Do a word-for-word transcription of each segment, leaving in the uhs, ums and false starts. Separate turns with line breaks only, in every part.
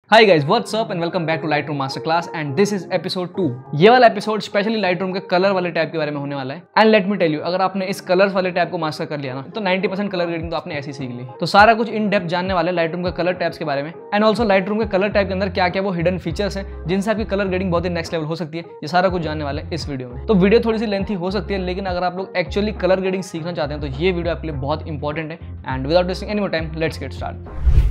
Hi guys, what's up and welcome back to Lightroom master class and this is episode two. ये वाला एपिसोड specially Lightroom के colour वाले tab के बारे में होने वाला है। And let me tell you, अगर आपने इस कलर्स वाले टैब को मास्टर कर लिया ना तो नाइंटी परसेंट कलर ग्रेडिंग तो आपने ऐसी सीख ली। तो सारा कुछ इन डेप्थ जानने वाले लाइटरूम के कलर टैब्स के बारे में एंड ऑल्सो लाइटरूम के कलर टैब के अंदर क्या क्या वो हिडन फीचर्स हैं जिनसे आपकी कलर ग्रेडिंग बहुत ही नेक्स्ट लेवल हो सकती है। ये सारा कुछ जानने वाले इस वीडियो में। तो वीडियो थोड़ी सी लेंथी हो सकती है, लेकिन अगर आप लोग एक्चुअली कलर ग्रेडिंग सीखना चाहते हैं तो ये वीडियो आपके लिए बहुत इंपॉर्टेंट है। And without wasting any more time, let's get start.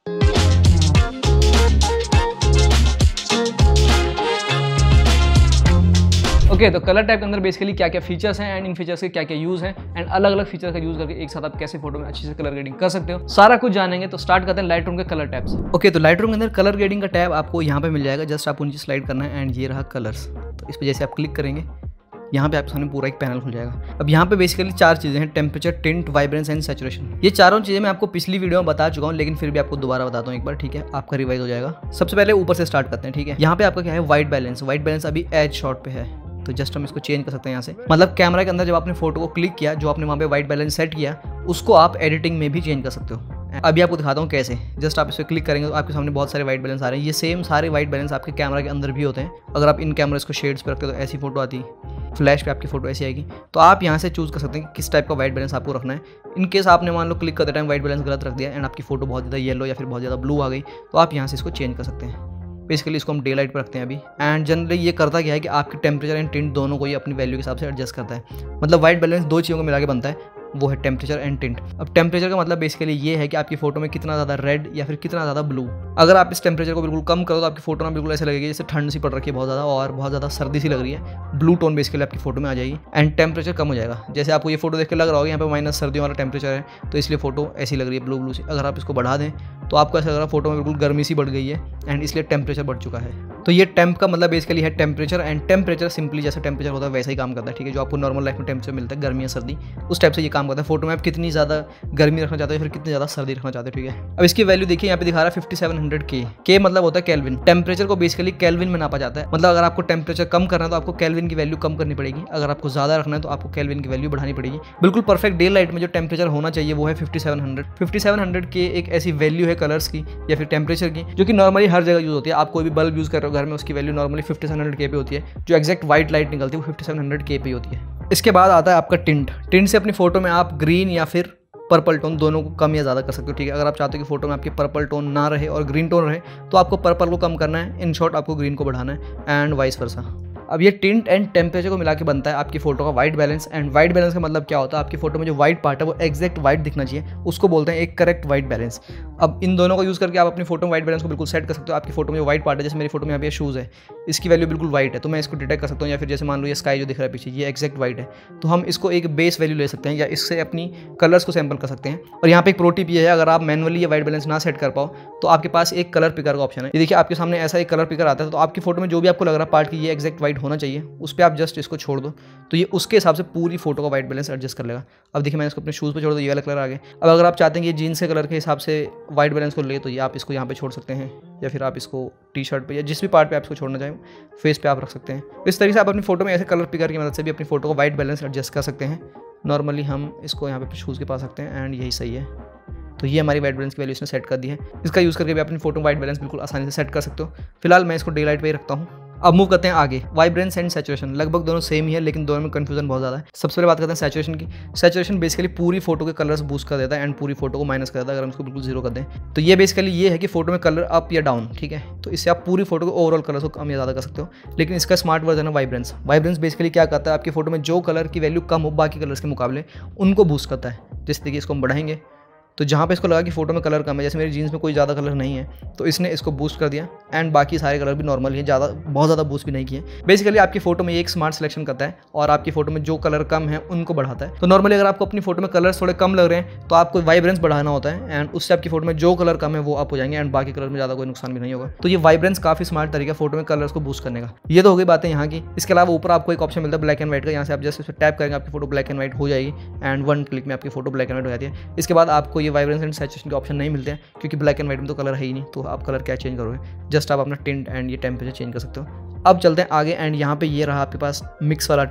Okay okay, तो कलर टाइप के अंदर बेसिकली क्या क्या फीचर्स हैं एंड इन फीचर्स के क्या क्या यूज हैं एंड अलग अलग फीचर का यूज करके एक साथ आप कैसे फोटो में अच्छी से कलर ग्रेडिंग कर सकते हो, सारा कुछ जानेंगे। तो स्टार्ट करते हैं लाइटरूम के कलर टैब से। ओके okay, तो लाइटरूम के अंदर कलर ग्रेडिंग का टैब आपको यहाँ पे मिल जाएगा। जस्ट आपको नीचे स्लाइड करना है एंड ये रहा कलर्स। तो इस पर जैसे आप क्लिक करेंगे यहाँ पे आपके सामने पूरा एक पैनल खुल जाएगा। अब यहाँ पे बेसिकली चार चीज़ें हैं, temperature, tint, vibrance and saturation. ये चारों चीज़ें मैं आपको पिछली वीडियो में बता चुका हूँ, लेकिन फिर भी आपको दोबारा बताता हूँ एक बार, ठीक है? आपका रिवाइज हो जाएगा। सबसे पहले ऊपर से स्टार्ट करते हैं, ठीक है? यहाँ पे आपका क्या है, वाइट बैलेंस। वाइट बैलेंस अभी एज शॉट पे है, तो जस्ट हम इसको चेंज कर सकते हैं यहाँ से। मतलब कैमरा के अंदर जब आपने फोटो को क्लिक किया, जो आपने वहाँ पे वाइट बैलेंस सेट किया, उसको आप एडिटिंग में भी चेंज कर सकते हो। अभी आपको दिखाता हूँ कैसे। जस्ट आप इस पर क्लिक करेंगे तो आपके सामने बहुत सारे वाइट बैलेंस आ रहे हैं। ये सेम सारे वाइट बैलेंस आपके कैमरा के अंदर भी होते हैं। अगर आप इन कैमरास को शेड्स पे रखते हो तो ऐसी फोटो आती है, फ्लैश पे आपकी फोटो ऐसी आएगी। तो आप यहाँ से चूज़ कर सकते हैं कि किस टाइप का वाइट बैलेंस आपको रखना है। इन केस आपने मान लो क्लिक करते टाइम वाइट बैलेंस गलत रख दिया एंड आपकी फोटो बहुत ज़्यादा येलो या फिर बहुत ज़्यादा ब्लू आ गई, तो आप यहाँ से इसको चेंज कर सकते हैं। बेसिकली इसको हम डे लाइट पर रखते हैं अभी। एंड जनरली ये करता क्या है कि आपके टेम्परेचर एंड टिंट दोनों को ये अपनी वैल्यू के हिसाब से एडजस्ट करता है। मतलब वाइट बैलेंस दो चीज़ों को मिला के बनता है, वो है टेम्परेचर एंड टिंट। अब टेम्परेचर का मतलब बेसिकली ये है कि आपकी फोटो में कितना ज़्यादा रेड या फिर कितना ज़्यादा ब्लू। अगर आप इस टेम्परेचर को बिल्कुल कम करो तो आपकी फोटो में बिल्कुल ऐसे लगेगी जैसे ठंड सी पड़ रखी है बहुत ज़्यादा और बहुत ज़्यादा सर्दी सी लग रही है। ब्लू टोन बेसिकली आपकी फोटो में आ जाएगी एंड टेम्परेचर कम हो जाएगा। जैसे आपको ये फोटो देख के लग रहा होगा यहाँ पे माइनस सर्दियों वाला टेम्परेचर है, तो इसलिए फोटो ऐसी लग रही है ब्लू ब्लू सी। अगर आप इसको बढ़ा दें तो आपको ऐसा लग रहा है फोटो में बिल्कुल गर्मी सी बढ़ गई है एंड इसलिए टेम्परेचर बढ़ चुका है। तो ये टेम्प का मतलब बेसिकली है टेम्परेचर एंड टेम्परेचर सिंपली जैसा टेम्परेचर होता है वैसा ही काम करता है, ठीक है? जो आपको नॉर्मल लाइफ में टेम्परेचर मिलता है, गर्मी या सर्दी, उस टाइप से ये काम करता है। फोटो में आप कितनी ज़्यादा गर्मी रखना चाहते हो फिर कितनी ज़्यादा सर्दी रखना चाहते हो, ठीक है? अब इसकी वैल्यू देखिए, यहाँ पे दिखा रहा है फिफ्टी सेवन हंड्रेड के। के मतलब होता है केल्विन। टेम्परेचर को बेसिकली केल्विन में नापा जाता है। मतलब अगर आपको टेम्परेचर कम करना है तो आपको केल्विन की वैल्यू कम करनी पड़ेगी। अगर आपको ज़्यादा रखना है तो आपको केल्विन की वैल्यू बढ़ानी पड़ेगी। बिल्कुल परफेक्ट डे लाइट में जो टेम्परेचर होना चाहिए वो है fifty seven hundred. Fifty seven hundred के एक ऐसी वैल्यू है कलर्स की या फिर टेम्परेचर की जो कि नॉर्मली हर जगह यूज़ होती है। आप कोई भी बल्ब यूज़ कर रहे हो घर में, उसकी value normally fifty seven hundred के पे होती है। जो एक्जैक्ट व्हाइट लाइट निकलती है वो फिफ्टी सेवन हंड्रेड के पे होती है। इसके बाद आता है आपका टिंट। टिंट से अपनी फोटो में आप ग्रीन या फिर पर्पल टोन दोनों को कम या ज़्यादा कर सकते हो, ठीक है? अगर आप चाहते हो कि फोटो में आपकी पर्पल टोन ना रहे और ग्रीन टोन रहे तो आपको पर्पल को कम करना है, इन शॉर्ट आपको ग्रीन को बढ़ाना है एंड वाइस वर्सा। अब ये टिंट एंड टेम्परेचर को मिला के बनता है आपकी फोटो का white balance. And white balance का मतलब क्या होता है, आपकी फोटो में जो वाइट पार्ट है वो एक्जैक्ट वाइट दिखना चाहिए, उसको बोलते हैं एक करेक्ट वाइट बैलेंस। अब इन दोनों को यूज़ करके आप अपनी फोटो में वाइट बैलेंस को बिल्कुल सेट कर सकते हो। आपकी फोटो में जो वाइट पार्ट है, जैसे मेरी फोटो में यहाँ पे शूज़ है, इसकी वैल्यू बिल्कुल वाइट है तो मैं इसको डिटेक्ट कर सकता हूँ। या फिर जैसे मान लो ये स्काई जो दिख रहा है पीछे, ये एक्जैक्ट वाइट है, तो हम इसको एक बेस वैल्यू ले सकते हैं या इससे अपनी कलर्स को सैम्पल कर सकते हैं। और यहाँ पे एक प्रो टिप ये है, अगर आप मैनुअली ये वाइट बैलेंस ना सेट कर पाओ तो आपके पास एक कलर पिकर का ऑप्शन है। ये देखिए आपके सामने ऐसा एक कलर पिकर आता है, तो आपकी फोटो में जो भी आपको लग रहा है पार्ट की ये एक्जैक्ट वाइट होना चाहिए, उस पर आप जस्ट इसको छोड़ दो तो ये उसके हिसाब से पूरी फोटो का वाइट बैलेंस एडजस्ट कर लेगा। अब देखिए मैंने इसको अपने शूज़ पे छोड़ दो, ये वाला कलर आ गया। अब अगर आप चाहते हैं कि ये जीन्स के कलर के हिसाब से वाइट बैलेंस को ले तो ये आप इसको यहाँ पे छोड़ सकते हैं या फिर आप इसको टी शर्ट पे या जिस भी पार्ट पे आप इसको छोड़ना चाहें फेस पे आप रख सकते हैं। इस तरीके से आप अपनी फोटो में ऐसे कलर पिकर की मदद से भी अपनी फोटो का वाइट बैलेंस एडजस्ट कर सकते हैं। नॉर्मली हम इसको यहाँ पे शूज़ के पास रखते हैं एंड यही सही है। तो ये हमारी वाइट बैलेंस की वैल्यू इसने सेट कर दी है। इसका यूज़ करके भी अपनी फोटो वाइट बैलेंस बिल्कुल आसानी से सेट कर सकते हो। फिलहाल मैं इसको डे लाइट पे ही रखता हूँ। अब मूव करते हैं आगे। वाइब्रेंस एंड सैचुरेशन लगभग दोनों सेम ही है, लेकिन दोनों में कंफ्यूजन बहुत ज़्यादा है। सबसे पहले बात करते हैं सैचुरेशन की। सैचुरेशन बेसिकली पूरी फोटो के कलर्स बूस्ट कर देता है एंड पूरी फोटो को माइनस कर देता है अगर हम इसको बिल्कुल जीरो कर दें। तो ये बेसिकली ये है कि फोटो में कलर अप या डाउन, ठीक है? तो इससे आप पूरी फोटो को ओवरऑल कलर्स को कम या ज़्यादा कर सकते हो। लेकिन इसका स्मार्ट वर्जन है वाइब्रेंस। वाइब्रेंस बेसिकली क्या करता है, आपकी फोटो में जो कलर की वैल्यू कम हो बाकी कलर्स के मुकाबले, उनको बूस्ट करता है। जैसे देखिए इसको हम बढ़ाएंगे तो जहाँ पे इसको लगा कि फोटो में कलर कम है, जैसे मेरी जीन्स में कोई ज़्यादा कलर नहीं है, तो इसने इसको बूस्ट कर दिया एंड बाकी सारे कलर भी नॉर्मल है, ज़्यादा बहुत ज़्यादा बूस्ट भी नहीं किए। बेसिकली आपकी फोटो में एक स्मार्ट सिलेक्शन करता है और आपकी फोटो में जो कलर कम है उनको बढ़ाता है। तो नॉर्मली अगर आपको अपनी फोटो में कलर्स थोड़े कम लग रहे हैं तो आपको वाइब्रेंस बढ़ाना होता है एंड उससे आपकी फोटो में जो कलर कम है वो अप हो जाएंगे एंड बाकी कलर में ज़्यादा कोई नुकसान भी नहीं होगा। तो ये वाइब्रेंस काफ़ी स्मार्ट तरीका फोटो में कलर्स को बूस्ट करने का। ये तो हो गई बातें यहाँ की। इसके अलावा ऊपर आपको एक ऑप्शन मिलता है ब्लैक एंड व्हाइट का। यहाँ से आप जस्ट इस पर टैप करेंगे आपकी फोटो ब्लैक एंड व्हाइट हो जाएगी एंड वन क्लिक में आपकी फोटो ब्लैक एंड व्हाइट हो जाती है। इसके बाद आपको ये वाइब्रेंस एंड सैचुरेशन के ऑप्शन नहीं मिलते हैं क्योंकि ब्लैक एंड व्हाइट में तो कलर है ही नहीं, तो आप कलर क्या चेंज करोगे? जस्ट आप अपना टिंट एंड ये टेम्परेचर चेंज कर सकते हो। अब चलते हैं आगे एंड यहाँ पे ये रहा आपके पास मिक्स वाला टैब।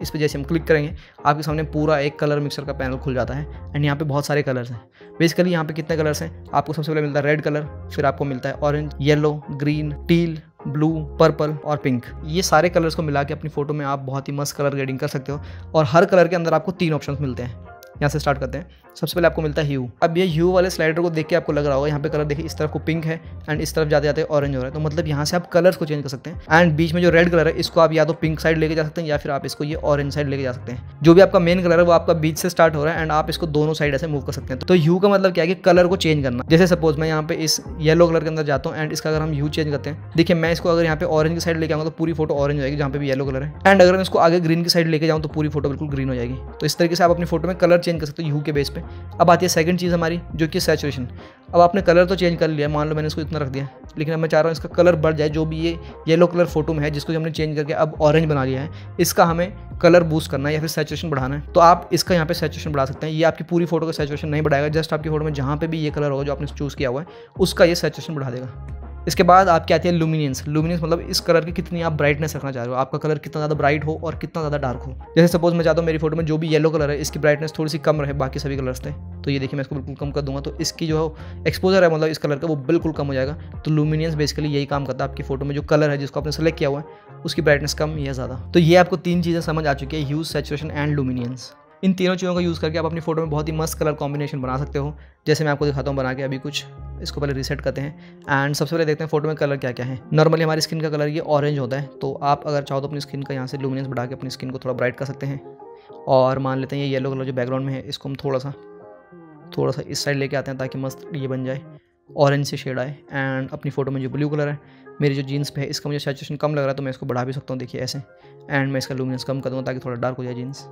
इस पर जैसे हम क्लिक करेंगे आपके सामने पूरा एक कलर मिक्सर का पैनल खुल जाता है एंड यहाँ पे बहुत सारे कलर्स हैं। बेसिकली यहाँ पे कितने कलर्स हैं, आपको सबसे पहले मिलता है रेड कलर, फिर आपको मिलता है orange, yellow, green, teal, blue, purple और पिंक। ये सारे कलर्स को मिला के अपनी फोटो में आप बहुत ही मस्त कलर ग्रेडिंग कर सकते हो और हर कलर के अंदर आपको तीन ऑप्शंस मिलते हैं। यहाँ से स्टार्ट करते हैं। सबसे पहले आपको मिलता है ह्यू। अब ये ह्यू वाले स्लाइडर को देख के आपको लग रहा होगा यहाँ पे कलर देखिए इस तरफ को पिंक है एंड इस तरफ जाते जाते ऑरेंज हो रहा है, तो मतलब यहाँ से आप कलर्स को चेंज कर सकते हैं एंड बीच में जो रेड कलर है इसको आप या तो पिंक साइड लेके जा सकते हैं या फिर आप इसको ये ऑरेंज साइड लेके जा सकते हैं। जो भी आपका मेन कलर है वो आपका बीच से स्टार्ट हो रहा है एंड आप इसको दोनों साइड ऐसे मूव कर सकते हैं। तो ह्यू का मतलब क्या है कि कलर को चेंज करना। जैसे सपोज मैं यहाँ पे इस येलो कलर के अंदर जाता हूँ एंड इसका अगर हम ह्यू चेंज करते हैं, देखिए मैं इसको अगर यहाँ पे ऑरेंज की साइड लेके आऊँगा तो पूरी फोटो ऑरेंज हो जाएगी जहाँ पे भी येलो कलर है, एंड अगर मैं इसको आगे ग्रीन की साइड लेके जाऊँ तो पूरी फोटो बिल्कुल ग्रीन हो जाएगी। तो इस तरीके से आप अपनी फोटो में कलर चेंज कर सकते हो ह्यू के बेस पे। अब आती है सेकंड चीज़ हमारी जो कि सैचुरेशन। अब आपने कलर तो चेंज कर लिया, मान लो मैंने इसको इतना रख दिया, लेकिन अब मैं चाह रहा हूँ इसका कलर बढ़ जाए। जो भी ये येलो कलर फोटो में है जिसको हमने चेंज करके अब ऑरेंज बना लिया है, इसका हमें कलर बूस्ट करना है या फिर सैचुरेशन बढ़ाना है, तो आप इसका यहाँ पे सैचुरेशन बढ़ा सकते हैं। ये आपकी पूरी फोटो का सैचुरेशन नहीं बढ़ाएगा, जस्ट आपकी फोटो में जहाँ पे भी ये कलर होगा जो आपने चूज़ किया हुआ है उसका ये सैचुरेशन बढ़ा देगा। इसके बाद आपकी आती है लुमिनेंस। लुमिनेंस मतलब इस कलर की कितनी आप ब्राइटनेस रखना चाह रहे हो, आपका कलर कितना ज़्यादा ब्राइट हो और कितना ज़्यादा डार्क हो। जैसे सपोज मैं चाहता हूँ मेरी फोटो में जो भी येलो कलर है इसकी ब्राइटनेस थोड़ी सी कम रहे बाकी सभी कलर्स से, तो ये देखिए मैं इसको बिल्कुल कम कर दूंगा तो इसकी जो एक्सपोजर है मतलब इस कलर का वो बिल्कुल कम हो जाएगा। तो लुमिनेंस बेसिकली यही काम करता है, आपकी फोटो में जो कलर है जिसको आपने सेलेक्ट किया हुआ है उसकी ब्राइटनेस कम या ज़्यादा। तो ये आपको तीन चीज़ें समझ आ चुकी है, ह्यू, सैचुरेशन एंड लुमिनेंस। इन तीनों चीज़ों का यूज़ करके आप अपनी फोटो में बहुत ही मस्त कलर कॉम्बिनेशन बना सकते हो। जैसे मैं आपको दिखाता हूँ बना के अभी कुछ। इसको पहले रीसेट करते हैं एंड सबसे पहले देखते हैं फोटो में कलर क्या क्या है। नॉर्मली हमारी स्किन का कलर ये ऑरेंज होता है, तो आप अगर चाहो तो अपनी स्किन का यहाँ से लुमिनेंस बढ़ा के अपनी स्किन को थोड़ा ब्राइट कर सकते हैं। और मान लेते हैं ये येलो कलर जो बैकग्राउंड में है इसको हम थोड़ा सा थोड़ा सा इस साइड लेके आते हैं ताकि मस्त ये बन जाए, ऑरेंज से शेड आए। एंड अपनी फोटो में जो ब्लू कलर है मेरी जो जीन्स पे है इसका मुझे सैचुरेशन कम लग रहा है तो मैं इसको बढ़ा भी सकता हूँ, देखिए ऐसे। एंड मैं इसका लुमिनेंस कम कर दूँगा ताकि थोड़ा डार्क हो जाए जीन्स,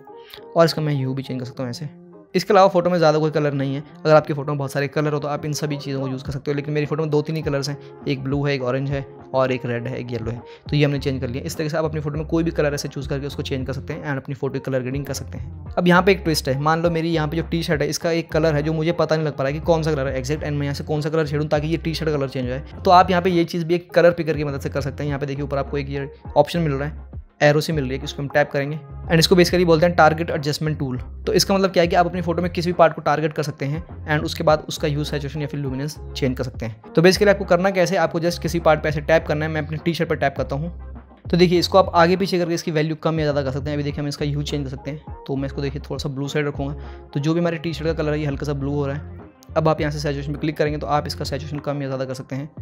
और इसका मैं ह्यू भी चेंज कर सकता हूँ ऐसे। इसके अलावा फोटो में ज़्यादा कोई कलर नहीं है। अगर आपकी फोटो में बहुत सारे कलर हो तो आप इन सभी चीज़ों को यूज़ कर सकते हो, लेकिन मेरी फोटो में दो तीन ही कलर्स हैं, एक ब्लू है, एक ऑरेंज है और एक रेड है, एक येलो है, तो ये हमने चेंज कर लिया। इस तरीके से आप अपनी फोटो में कोई भी कलर ऐसे चूज़ करके उसको चेंज कर सकते हैं एंड अपनी फोटो की कलर ग्रेडिंग कर सकते हैं। अब यहाँ पे एक ट्विस्ट है, मान लो मेरी यहाँ पे जो टी शर्ट है इसका एक कलर है जो मुझे पता नहीं लग पा रहा है कि कौन सा कलर है एग्जैक्ट, एंड मैं यहाँ से कौन सा कलर छेड़ूँ ताकि ये टी शर्ट कलर चेंज हो जाए। तो आप यहाँ पे ये चीज़ भी एक कलर पिकर की मदद से कर सकते हैं। यहाँ पे देखिए ऊपर आपको एक ये ऑप्शन मिल रहा है, एरो से मिल रही है कि उसको हम टैप करेंगे एंड इसको बेसिकली बोलते हैं टारगेट एडजस्टमेंट टूल। तो इसका मतलब क्या है कि आप अपनी फोटो में किसी भी पार्ट को टारगेट कर सकते हैं एंड उसके बाद उसका ह्यू, सैचुरेशन या फिर लुमिनेंस चेंज कर सकते हैं। तो बेसिकली आपको करना कैसे, आपको जस्ट किसी पार्ट पे ऐसे टैप करना है। मैं अपनी टी शर्ट पर टैप करता हूँ तो देखिए इसको आप आगे पीछे करके इसकी वैल्यू कम या ज़्यादा कर सकते हैं। अभी देखिए हम इसका ह्यू चेंज कर सकते हैं, तो मैं इसको देखिए थोड़ा सा ब्लू साइड रखूँगा, तो जो भी हमारी टी शर्ट का कलर है ये हल्का सा ब्लू हो रहा है। अब आप यहाँ से सैचुरेशन पर क्लिक करेंगे तो आप इसका सैचुरेशन कम या ज़्यादा कर सकते हैं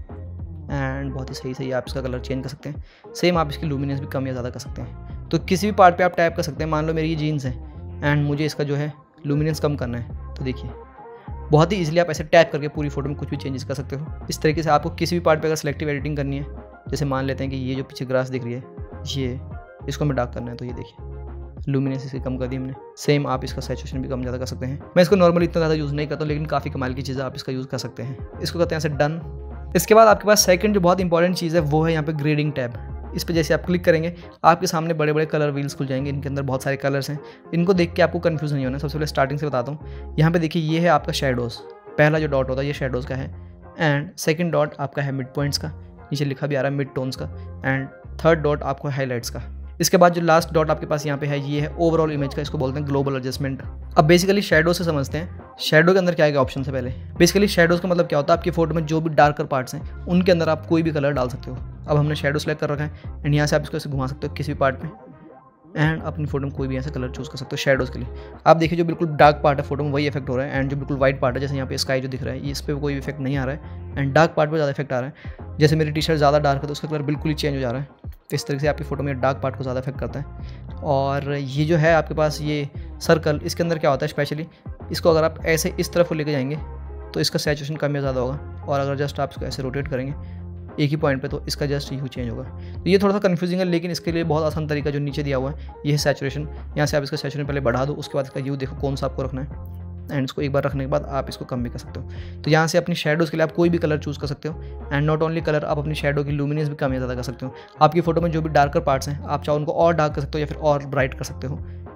एंड बहुत ही सही सही आप इसका कलर चेंज कर सकते हैं। सेम आप इसकी लुमिनेंस भी कम या ज़्यादा कर सकते हैं। तो किसी भी पार्ट पे आप टैप कर सकते हैं। मान लो मेरी ये जीन्स है एंड मुझे इसका जो है लुमिनेंस कम करना है, तो देखिए बहुत ही इजीली आप ऐसे टैप करके पूरी फोटो में कुछ भी चेंजेस कर सकते हो। इस तरीके से आपको किसी भी पार्ट पे अगर सिलेक्टिव एडिटिंग करनी है, जैसे मान लेते हैं कि ये जो पीछे ग्रास दिख रही है ये इसको हमें डार्क करना है, तो ये देखिए लुमिनेंस इसकी कम कर दी हमने। सेम आप इसका सैचुरेशन भी कम ज़्यादा कर सकते हैं। मैं इसको नॉर्मली इतना ज़्यादा यूज़ नहीं करता हूँ, लेकिन काफ़ी कमाल की चीज़ें आप इसका यूज़ कर सकते हैं। इसको करते हैं ऐसे डन। इसके बाद आपके पास सेकंड जो बहुत इंपॉर्टेंट चीज़ है वो है यहाँ पे ग्रेडिंग टैब। इस पर जैसे आप क्लिक करेंगे आपके सामने बड़े बड़े कलर व्हील्स खुल जाएंगे, इनके अंदर बहुत सारे कलर्स हैं। इनको देख के आपको कंफ्यूज नहीं होना। सबसे पहले स्टार्टिंग से बताता हूँ। यहाँ पे देखिए ये है आपका शेडोज़, पहला जो डॉट होता है ये शेडोज़ का है एंड सेकंड डॉट आपका है मिड पॉइंट्स का, नीचे लिखा भी आ रहा है मिड टोन्स का, एंड थर्ड डॉट आपको है हाईलाइट्स का। इसके बाद जो लास्ट डॉट आपके पास यहाँ पे है ये है ओवरऑल इमेज का, इसको बोलते हैं ग्लोबल एडजस्टमेंट। अब बेसिकली शेडो से समझते हैं। शेडो के अंदर क्या है ऑप्शन से पहले बेसिकली शेडोज़ का मतलब क्या होता है, आपकी फोटो में जो भी डार्कर पार्ट्स हैं उनके अंदर आप कोई भी कलर डाल सकते हो। अब हमने शेडो सेलेक्ट कर रखा है एंड यहाँ से आप इसको ऐसे घुमा सकते हो किसी भी पार्ट में एंड अपनी फोटो में कोई भी ऐसा कलर चूज़ कर सकते हो शेडोज़ के लिए। आप देखिए जो बिल्कुल डार्क पार्ट है फोटो में वही इफेक्ट हो रहा है, एंड जो बिल्कुल वाइट पार्ट है जैसे यहाँ पे स्काई जो दिख रहा है इस पर कोई इफेक्ट नहीं आ रहा है, एंड डार्क पार्ट पर ज़्यादा इफेक्ट आ रहा है। जैसे मेरी टी शर्ट ज़्यादा डार्क है तो उसका कलर बिल्कुल ही चेंज हो जा रहा है। तो इस तरह से आपकी फोटो में डार्क पार्ट को ज़्यादा इफेक्ट करता है। और ये जो है आपके पास ये सर्कल, इसके अंदर क्या होता है स्पेशली, इसको अगर आप ऐसे इस तरफ को लेके जाएंगे तो इसका सैचुरेशन कम या ज़्यादा होगा, और अगर जस्ट आप इसको ऐसे रोटेट करेंगे एक ही पॉइंट पे तो इसका जस्ट ह्यू चेंज होगा। तो ये थोड़ा सा कंफ्यूजिंग है, लेकिन इसके लिए बहुत आसान तरीका जो नीचे दिया हुआ है ये है सैचुरेशन। यहाँ से आप इसका सैचुरेशन पहले बढ़ा दो, उसके बाद इसका ह्यू देखो कौन सा आपको रखना है, एंड इसको एक बार रखने के बाद आप इसको कम भी कर सकते हो। तो यहाँ से अपनी शेडोज़ के लिए आप कोई भी कलर चूज़ कर सकते हो, एंड नॉट ओनली कलर, आप अपनी शेडो की लुमिनेंस भी कम या ज़्यादा कर सकते हो। आपकी फोटो में जो भी डार्कर पार्ट्स हैं आप चाहो उनको और डार्क कर सकते हो या फिर और ब्राइट कर सकते हो।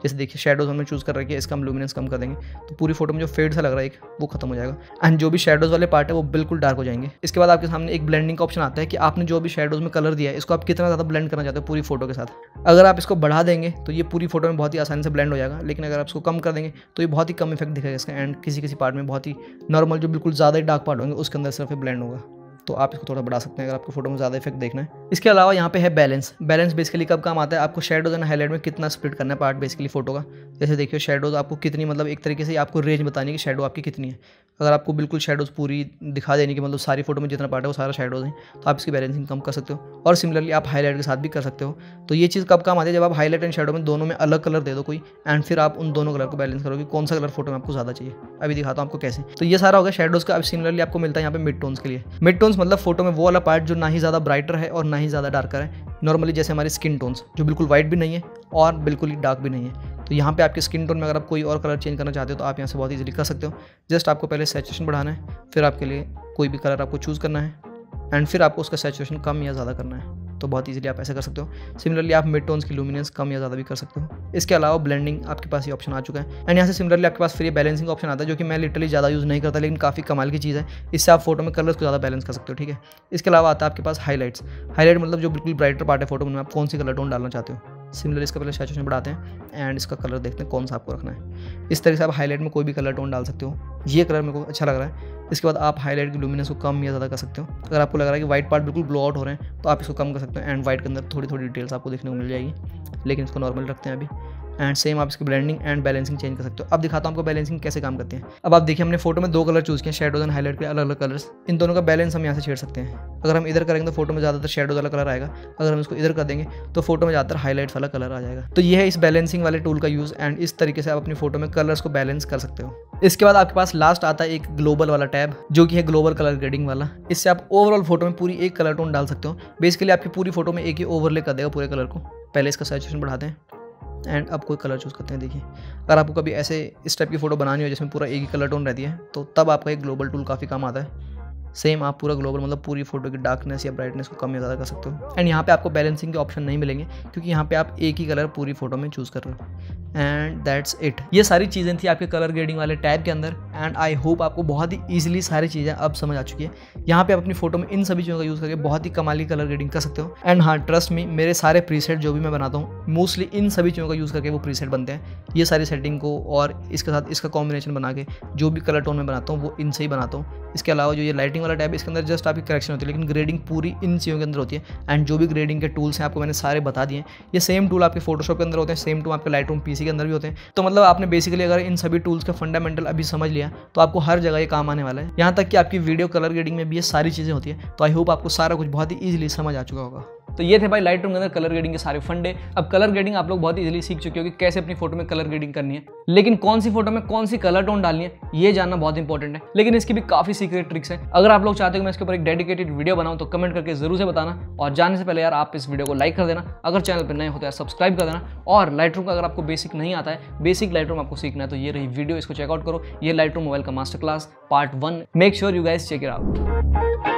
जैसे देखिए शेडोज हमने चूज़ कर रखी है, इसका हम लुमिनेंस कम कर देंगे तो पूरी फोटो में जो फेड सा लग रहा है एक वो खत्म हो जाएगा एंड जो भी शेडोज वाले पार्ट है वो बिल्कुल डार्क हो जाएंगे। इसके बाद आपके सामने एक ब्लेंडिंग का ऑप्शन आता है कि आपने जो भी शेडोज में कलर दिया है इसको आप कितना ज़्यादा ब्लेंड करना चाहते हो पूरी फोटो के साथ। अगर आप इसको बढ़ा देंगे तो ये पूरी फोटो में बहुत ही आसानी से ब्लेंड हो जाएगा, लेकिन अगर आप इसको कम कर देंगे तो ये बहुत ही कम इफेक्ट दिखेगा इसका एंड किसी किसी पार्ट में बहुत ही नॉर्मल जो बिल्कुल ज़्यादा ही डार्क पार्ट होंगे उसके अंदर सिर्फ ब्लेंड होगा। तो आप इसको थोड़ा बढ़ा सकते हैं अगर आपको फोटो में ज़्यादा इफेक्ट देखना है। इसके अलावा यहाँ पे है बैलेंस। बैलेंस बेसिकली कब काम आता है, आपको शेडोज एंड हाईलाइट में कितना स्प्लिट करना है पार्ट बेसिकली फोटो का। जैसे देखिए शेडोज आपको कितनी, मतलब एक तरीके से आपको रेंज बतानी है कि शेडो आपकी कितनी है। अगर आपको बिल्कुल शेडोज पूरी दिखा देने की, मतलब सारी फोटो में जितना पार्ट है वो सारा शेडोज है, तो आप इसकी बैलेंसिंग कम कर सकते हो। और सिमिलरली आप हाईलाइट के साथ भी कर सकते हो। तो ये चीज़ कब काम आती है, जब आप हाईलाइट एंड शेडो में दोनों में अलग कलर दे दो कोई एंड फिर आप उन दोनों कलर को बैलेंस करो कि कौन सा कलर फोटो में आपको ज़्यादा चाहिए। अभी दिखाता हूँ आपको कैसे। तो ये सारा होगा शेडोज का। अब सिमिलरली आपको मिलता है यहाँ पे मिड टोन्स के लिए। मिड टोन्स मतलब फोटो में वो वाला पार्ट जो ना ही ज़्यादा ब्राइटर है और ना ही ज़्यादा डार्कर है, नॉर्मली जैसे हमारे स्किन टोन्स जो बिल्कुल वाइट भी नहीं है और बिल्कुल ही डार्क भी नहीं है। तो यहाँ पे आपके स्किन टोन में अगर आप कोई और कलर चेंज करना चाहते हो तो आप यहाँ से बहुत इजीली कर सकते हो। जस्ट आपको पहले सैचुरेशन बढ़ाना है, फिर आपके लिए कोई भी कलर आपको चूज़ करना है एंड फिर आपको उसका सैचुरेशन कम या ज़्यादा करना है। तो बहुत इजीली आप ऐसा कर सकते हो। सिमिलरली आप मिड टोन्स की लुमिनेंस कम या ज़्यादा भी कर सकते हो। इसके अलावा ब्लेंडिंग आपके पास ये ऑप्शन आ चुका है एंड यहाँ से सिमिलरली आपके पास फिर ये बैलेंसिंग ऑप्शन आता है जो कि मैं लिटरली ज़्यादा यूज़ नहीं करता, लेकिन काफ़ी कमाल की चीज़ है। इससे आप फोटो में कलर्स को ज़्यादा बैलेंस कर सकते हो, ठीक है। इसके अलावा आता है आपके पास हाईलाइट्स। हाईलाइट मतलब जो बिल्कुल ब्राइटर पार्ट है फोटो में, आप कौन सी कलर टोन डालना चाहते हो। सिमिलरली इसका पहले सैचुरेशन बढ़ाते हैं एंड इसका कलर देखते हैं कौन सा आपको रखना है। इस तरीके से आप हाईलाइट में कोई भी कलर टोन डाल सकते हो। ये कलर मेरे को अच्छा लग रहा है। इसके बाद आप हाईलाइट की लुमिनेंस को कम या ज़्यादा कर सकते हो। अगर आपको लग रहा है कि वाइट पार्ट बिल्कुल ब्लो आउट हो रहे हैं तो आप इसको कम कर सकते हो एंड वाइट के अंदर थोड़ी थोड़ी डिटेल्स आपको देखने को मिल जाएगी, लेकिन इसको नॉर्मल रखते हैं अभी। एंड सेम आप इसकी ब्लेंडिंग एंड बैलेंसिंग चेंज कर सकते हो। अब दिखाता हूँ आपको बैलेंसिंग कैसे काम करती है। अब आप देखिए हमने फोटो में दो कलर चूज़ किए, शेडोज एंड हाईलाइट के अलग अलग कलर्स। इन दोनों का बैलेंस हम यहाँ से छेड़ सकते हैं। अगर हम इधर करेंगे तो फोटो में ज़्यादातर शेडोज वाला कलर आएगा, अगर हम इसको इधर कर देंगे तो फोटो में ज़्यादातर हाईलाइट्स वाला कलर आ जाएगा। तो ये है इस बैलेंसिंग वाले टूल का यूज़ एंड इस तरीके से आप अपनी फोटो में कलर्स को बैलेंस कर सकते हो। इसके बाद आपके पास लास्ट आता है एक ग्लोबल वाला टैब जो कि है ग्लोबल कलर ग्रेडिंग वाला। इससे आप ओवरऑल फोटो में पूरी एक कलर टोन डाल सकते हो। बेसिकली आपकी पूरी फोटो में एक ही ओवरले कर देगा पूरे कलर को। पहले इसका सैचुरेशन बढ़ाते हैं एंड अब कोई कलर चूज़ करते हैं। देखिए अगर आपको कभी ऐसे इस टाइप की फोटो बनानी हो जिसमें पूरा एक ही कलर टोन रहती है तो तब आपका एक ग्लोबल टूल काफ़ी काम आता है। सेम आप पूरा ग्लोबल मतलब पूरी फोटो की डार्कनेस या ब्राइटनेस को कम या ज़्यादा कर सकते हो। एंड यहाँ पे आपको बैलेंसिंग के ऑप्शन नहीं मिलेंगे क्योंकि यहाँ पे आप एक ही कलर पूरी फोटो में चूज़ कर रहे हो। And that's it. ये सारी चीज़ें थी आपके कलर ग्रेडिंग वाले टैब के अंदर एंड आई होप आपको बहुत ही ईजिली सारी चीज़ें अब समझ आ चुकी है। यहाँ पे आप अपनी फोटो में इन सभी चीज़ों का यूज़ करके बहुत ही कमाल की कलर ग्रेडिंग कर सकते हो। एंड हाँ ट्रस्ट मी, मेरे सारे प्रीसेट जो भी मैं बनाता हूँ मोस्टली इन सभी चीज़ों का यूज़ करके वो प्रीसेट बनते हैं। ये सारी सेटिंग को और इसके साथ इसका कॉम्बिनेशन बना के जो भी कलर टोन में बनाता हूँ वो इनसे ही बनाता हूँ। इसके अलावा जो ये लाइटिंग वाला टैब है इसके अंदर जस्ट आपकी करेक्शन होती है, लेकिन ग्रेडिंग पूरी इन चीज़ों के अंदर होती है। एंड जो भी ग्रेडिंग के टूल्स हैं आपको मैंने सारे बता दिए। ये सेम टूल आपके फोटोशॉप के अंदर होते हैं, सेम टूल आपके लाइटरूम पीसी के अंदर भी होते हैं। तो मतलब आपने बेसिकली अगर इन सभी टूल्स का फंडामेंटल अभी समझ लिया तो आपको हर जगह ये काम आने वाला है। यहाँ तक कि आपकी वीडियो कलर ग्रेडिंग में भी ये सारी चीज़ें होती है। तो आई होप आपको सारा कुछ बहुत ही ईजिली समझ आ चुका होगा। तो ये थे भाई लाइटरूम के अंदर कलर ग्रेडिंग के सारे फंडे। अब कलर ग्रेडिंग आप लोग बहुत इजीली सीख चुके हो कि कैसे अपनी फोटो में कलर ग्रेडिंग करनी है, लेकिन कौन सी फोटो में कौन सी कलर टोन डालनी है ये जानना बहुत इंपॉर्टेंट है। लेकिन इसकी भी काफी सीक्रेट ट्रिक्स है। अगर आप लोग चाहते हो कि मैं इसके ऊपर एक डेडिकेटेड वीडियो बनाऊं तो कमेंट करके जरूर से बताना। और जाने से पहले यार आप इस वीडियो को लाइक कर देना, अगर चैनल पर नए हो तो यार सब्सक्राइब कर देना। और लाइटरूम का अगर आपको बेसिक नहीं आता है, बेसिक लाइटरूम आपको सीखना है तो ये रही वीडियो, इसको चेकआउट करो। ये लाइटरूम मोबाइल का master class part one. Make sure you guys check it out.